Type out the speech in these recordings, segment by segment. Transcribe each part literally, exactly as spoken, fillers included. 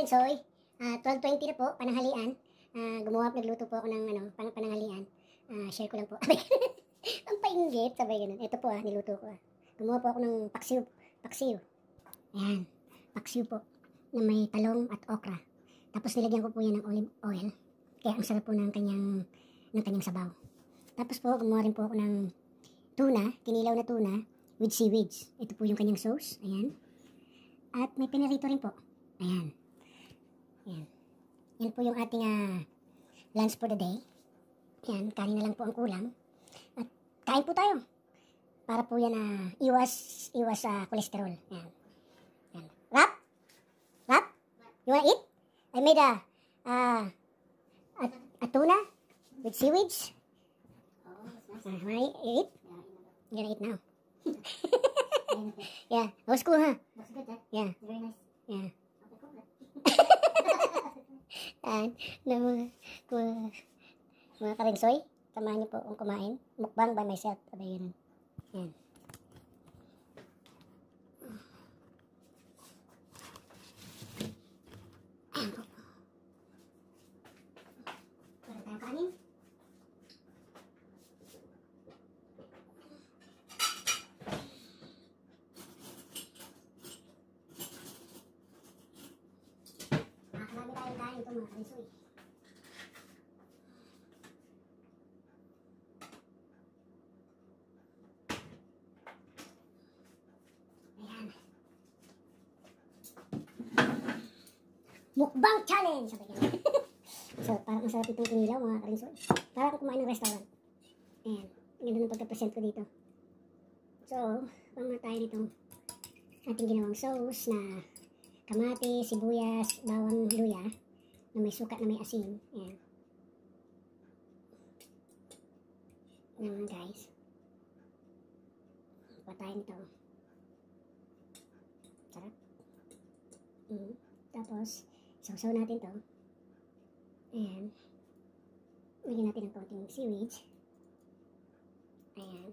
Karinsoy, uh, twelve twenty na po, pananghalian. Uh, gumawa, nagluto po ako ng ano, pang pananghalian. Uh, share ko lang po. Ang painggit, sabay ganun. Ito po ah, niluto ko ah. Gumawa po ako ng paksiw. Paksiw. Ayan, paksiw po. Na may talong at okra. Tapos nilagyan ko po yan ng olive oil. Kaya ang sarap po ng kanyang, ng kanyang sabaw. Tapos po, gumawa rin po ako ng tuna, kinilaw na tuna with seaweeds. Ito po yung kanyang sauce. Ayan. At may pinirito rin po. Ayan. Ayan. Yan po yung ating uh, lunch for the day. Ayan, kanin na lang po ang kulang. At kain po tayo. Para po yan uh, iwas, iwas uh, cholesterol. Ayan. Ayan. Rap? Rap? You wanna eat? I made a, uh, a, a tuna with seaweeds. Uh, wanna eat? I'm gonna eat now. Yeah, that was cool, huh? That's good, eh? Yeah. Very nice. Yeah. Ayan, na mga, mga, mga karinsoy, samahan niyo po akong kumain. Mukbang by myself. Sabay ganun. Ayan. Ayan po. Para tayo kanin. Marami tayong kain ito mga karinsoy. Ayan. Mukbang challenge! Sabi ganyan. So, parang masarap itong kinilaw mga karinsoy. Parang ako kumain ng restaurant. Ayan. Ganda ng pagka-present ko dito. So, pang tayo nitong ating ginawang sauce na kamati, sibuyas, bawang, luya na may suka na may asin. Ayan. Naman guys. Patayin ito. Sarap. Mm. Tapos, sausaw natin to. Ayan. Lagyan natin ng konting seaweed. Ayan.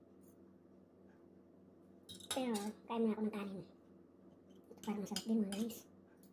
Pero, kain muna ako ng kanin. Parang masarap din mga guys.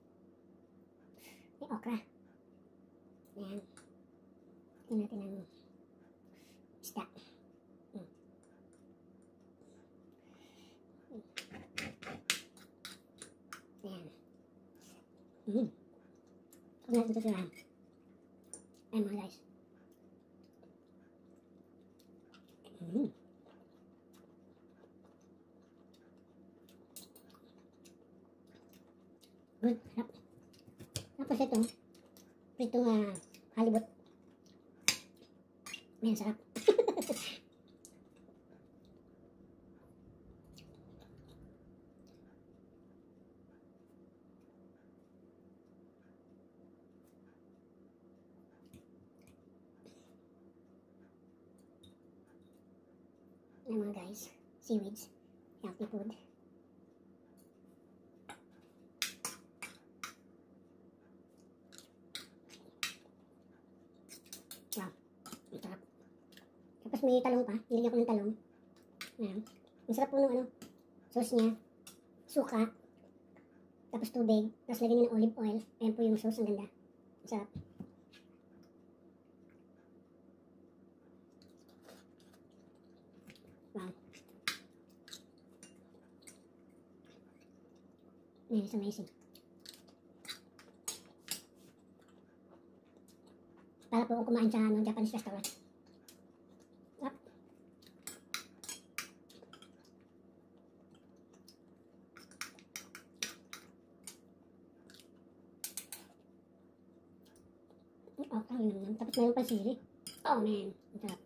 May okra. Ayan. Tingnan natin ang isda. Hmm. Ayan. Hmm. Huwag natin ito sirahan. Ayan mga guys. Hmm. Good, sarap. Tapos ito, itong uh, halibut. Ayan, sarap. Ayan mga guys, seaweeds, healthy food. Wow, ang sarap. Tapos may talong pa, nilagyan ko ng talong. Ayan. Ang sarap po ng ano, sauce niya, suka, tapos tubig, tapos lagyan niya ng olive oil. Ayan po yung sauce, ang ganda. Ang sarap. Wow. Ayan, it's amazing. Para po akong kumain sa ano, Japanese restaurant. Up. Oh, ang yun. Tapos mayroon pang sili. Oh man, ang sarap.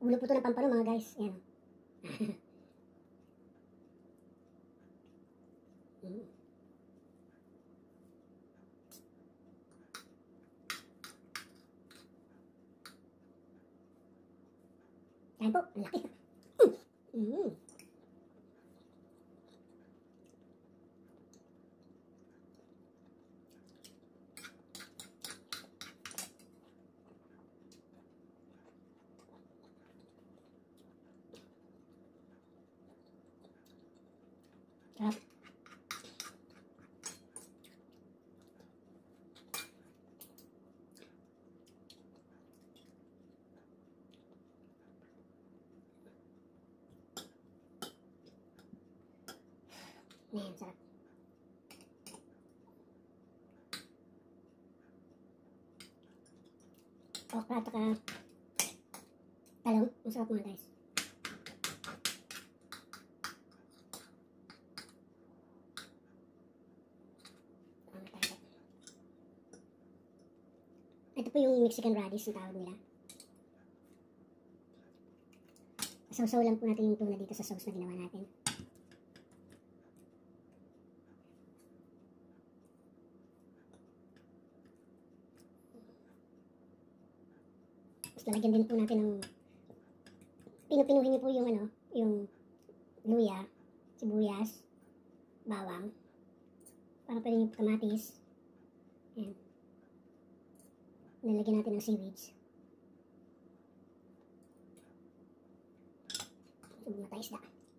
Ulo po ito ng pampano mga guys. Yan. Mm. Yan po, ang laki. Mm. Sarap. Ayan, sarap. Okra at saka talong. Ang sarap mga guys. Ito po yung Mexican radish yung tawag nila. Sausaw lang po natin yung tuna dito sa sauce na ginawa natin. Tapos lalagyan din po natin ng pinupinuhin niyo po yung ano, yung luya, sibuyas, bawang, para pa rin yung kamatis. Ayan. Nalagyan natin ng seaweeds. Yung mga taisda.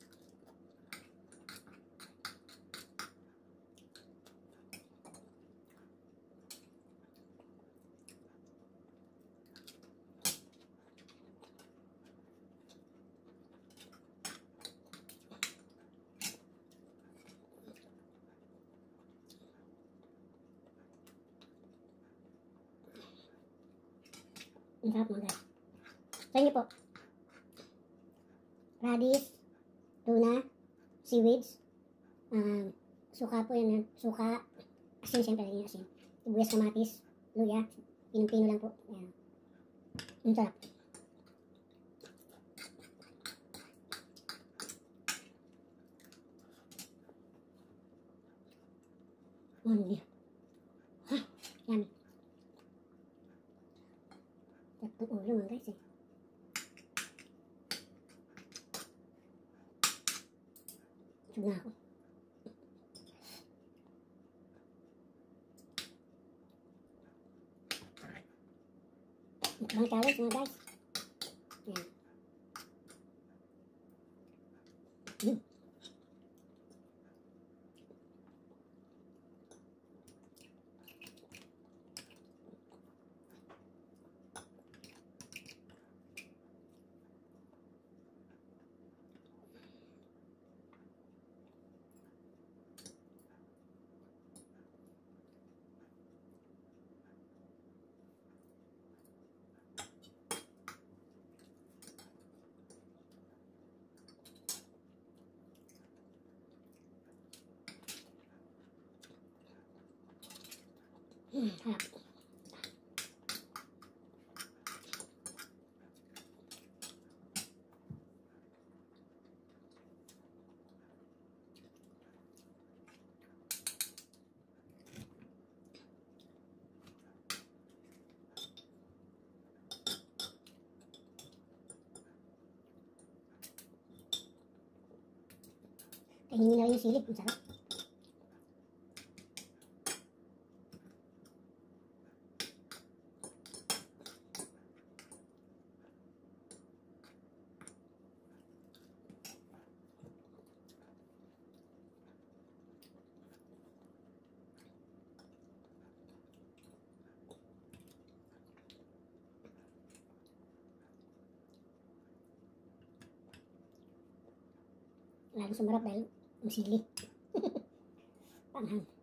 Ang sarap mga guys. Sa inyo po, radish, tuna, seaweeds, um, suka po yan, suka, asin, siyempre lagyan yung asin, sibuyas, kamatis, luya, pinong-pino lang po. Ayan. Ang sarap. Ano niya? Ha? Yummy. Sarap ng ulo mga guys eh. Busog na ako. Mga challenge mga guys. Ayan. Mm. Hmm, harap. Kainin nyo na rin yung silip, ang sarap. Lalo sumarap dahil ang sili. Panghang.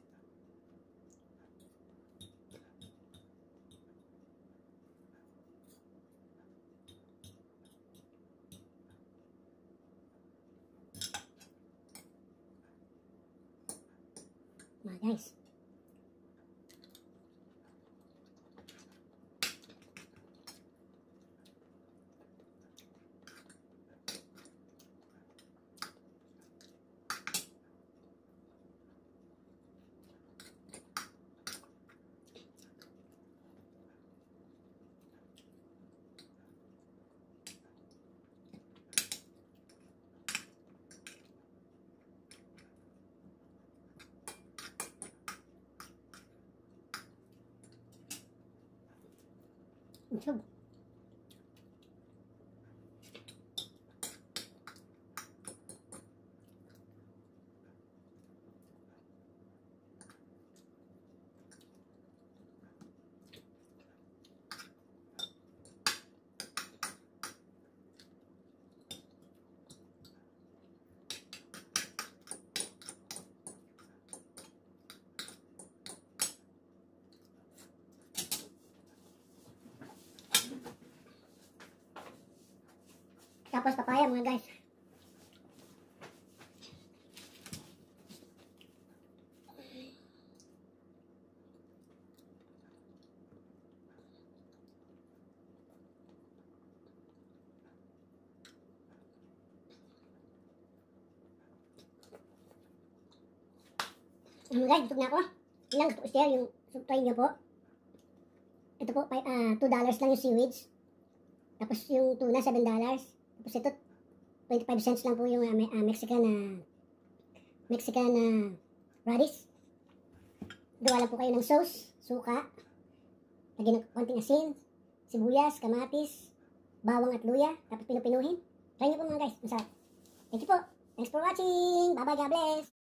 Mga guys. Itlog. Tapos papaya mga guys. Mga guys, busog na ako. Ilang gusto ko share yung try nyo po. Ito po, uh, two dollars lang yung seaweeds. Tapos yung tuna, seven dollars. Tapos ito, twenty-five cents lang po yung uh, uh, Mexican na uh, Mexican na uh, radish. Gawa lang po kayo ng sauce, suka, lagyan ng konting asin, sibuyas, kamatis, bawang at luya, tapos pinupinuhin. Try nyo po mga guys, masarap. Thank you po. Thanks for watching. Bye bye, God bless.